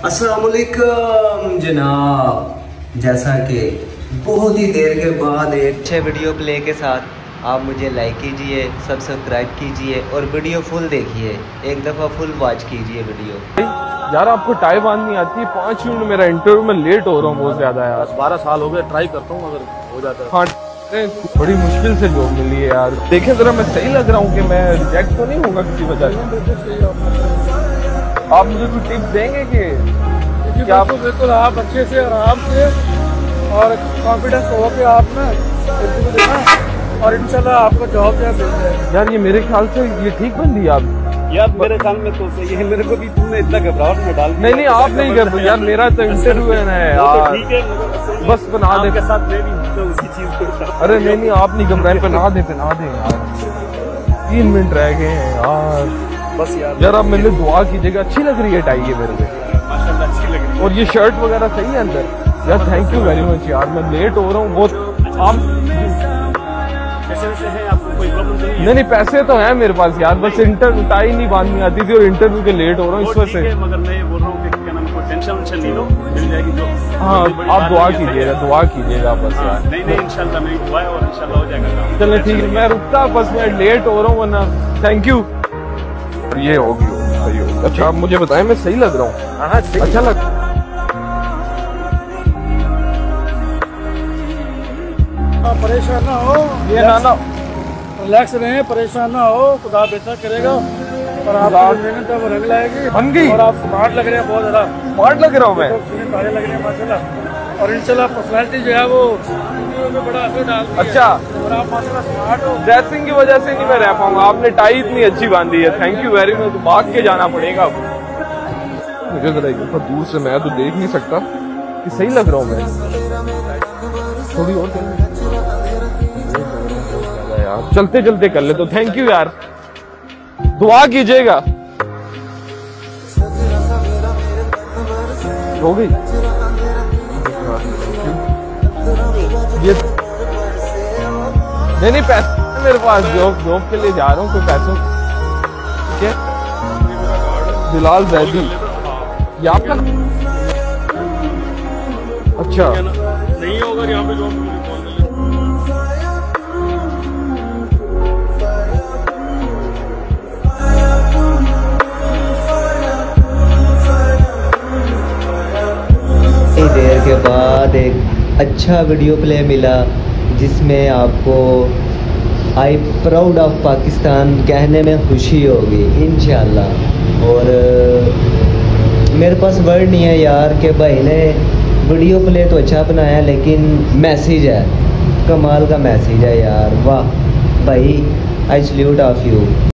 अस्सलामुअलैकुम जनाब, जैसा कि बहुत ही देर के बाद एक अच्छे वीडियो प्ले के साथ आप मुझे लाइक कीजिए, सब्सक्राइब कीजिए और वीडियो फुल देखिए, एक दफ़ा फुल वॉच कीजिए वीडियो। यार आपको टाई बांधनी आती है? 5 मिनट मेरा इंटरव्यू में लेट हो रहा हूँ बहुत ज्यादा यार। 12 साल हो गए, ट्राई करता हूँ अगर हो जाता है। हाँ, बड़ी मुश्किल से जॉब मिली है यार। देखें जरा, मैं सही लग रहा हूँ कि मैं रिजेक्ट तो नहीं होगा किसी वजह से? आप मुझे कोई टिप्स देंगे कि क्या? बिल्कुल आप अच्छे से आराम से और कॉन्फिडेंस हो के आप ना इंटरव्यू देना और इंशाल्लाह आपको जॉब मिल जाए। यार ये मेरे ख्याल से ये ठीक बन रही है आप। यार मेरे ख्याल में तो सही है, मेरे को भी तुमने इतना घबराहट में डाल दिया। नहीं आप नहीं कर यार, मेरा तो इंटरव्यू है ना यार। ठीक है, बस बना दे। के साथ मैं भी तो उसी चीज को। अरे नहीं आप नहीं घबराए, बना दे यार। 3 मिनट रह गए हैं यार। बस यार आप मेरे दुआ कीजिएगा। अच्छी लग रही है टाई ये मेरे को, माशाल्लाह अच्छी लग रही है। और ये शर्ट वगैरह सही है अंदर। यार थैंक यू वेरी मच यार, मैं लेट हो रहा हूँ बहुत। आप पैसे हैं, आपको कोई प्रॉब्लम नहीं है? नहीं पैसे तो हैं मेरे पास यार, बस टाई नहीं बांधनी आती थी और इंटरव्यू के लेट हो रहा हूँ इस वजह से। मगर मैं बोल रहा हूँ कि क्या नाम, कोई टेंशन नहीं लो, मिल जाएगी जो। हाँ आप दुआ कीजिएगा बस यार। नहीं इंशाल्लाह मेरी दुआ है और इंशाल्लाह हो जाएगा काम। चलो ठीक है, मैं रुकता, बस मैं लेट हो रहा हूँ वरना। Thank you. ये होगी सही होगी। अच्छा आप मुझे बताएं, मैं सही लग रहा हूँ? हाँ अच्छा लग। परेशान ना हो, ये ना रिलैक्स रहे, परेशान ना हो, खुदा बेहतर करेगा और आप मेहनत है वो रंग लाएगी। बन गई। और आप स्मार्ट लग रहे हैं, बहुत ज्यादा स्मार्ट लग रहा हूँ मैं। तारे लग रहे हैं माशाल्लाह, और इंशाल्लाह पर्सनैलिटी जो है वो में बड़ा असर डालती है। अच्छा, और आप माशाल्लाह स्मार्ट हो। ड्रेसिंग की वजह से नहीं मैं रह पाऊंगा, आपने टाई इतनी अच्छी बांधी है। Thank you very much. भाग के जाना पड़ेगा मुझे जरा दूर से, मैं तो देख नहीं सकता कि सही लग रहा हूँ मैं। थोड़ी और यार, चलते चलते कर ले तो। थैंक यू यार, दुआ कीजिएगा। हो गई ये? नहीं पैसे मेरे पास, जॉब के लिए जा रहा हूँ, कोई पैसों। ठीक है, बिलाल जैदी ये आपका? अच्छा नहीं होगा यहाँ पे जॉब। देर के बाद एक अच्छा वीडियो प्ले मिला जिसमें आपको आई प्राउड ऑफ पाकिस्तान कहने में खुशी होगी इंशाल्लाह। और मेरे पास वर्ड नहीं है यार कि भाई ने वीडियो प्ले तो अच्छा बनाया, लेकिन मैसेज है, कमाल का मैसेज है यार। वाह भाई, आई सल्यूट ऑफ यू।